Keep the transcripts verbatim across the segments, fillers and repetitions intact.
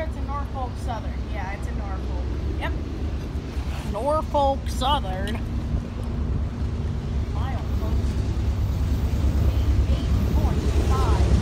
sure it's a Norfolk Southern. Yeah, it's a Norfolk. Yep. Norfolk Southern. Mile folks. eight point five.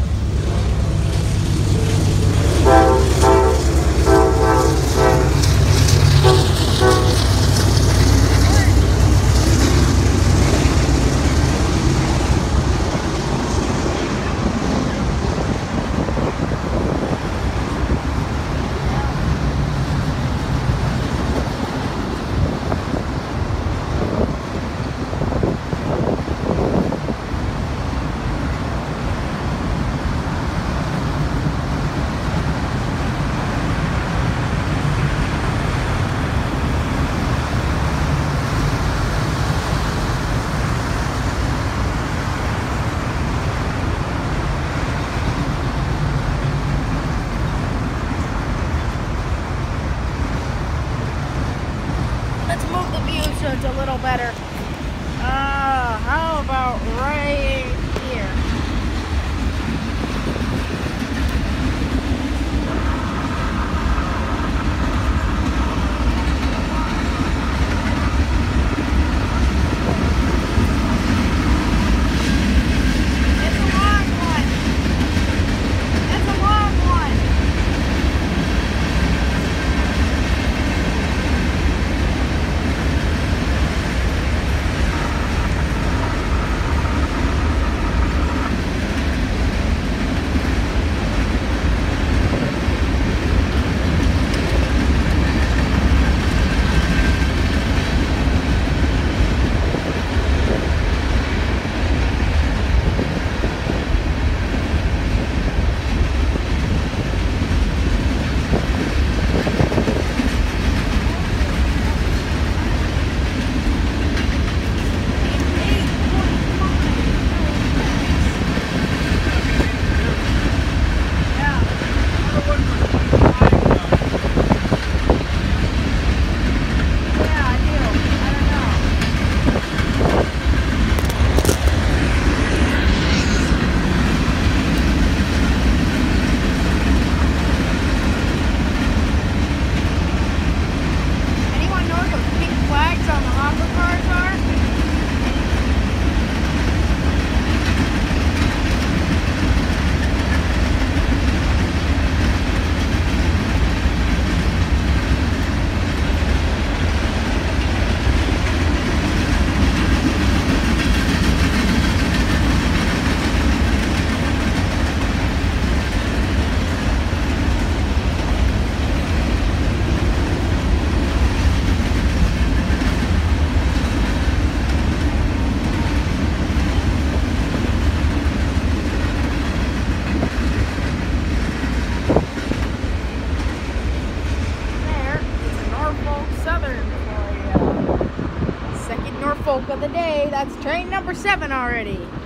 Let's move the view so it's a little better. Uh, how about right here? It's a long one. It's a long one. Southern for you. Second Norfolk of the day. That's train number seven already.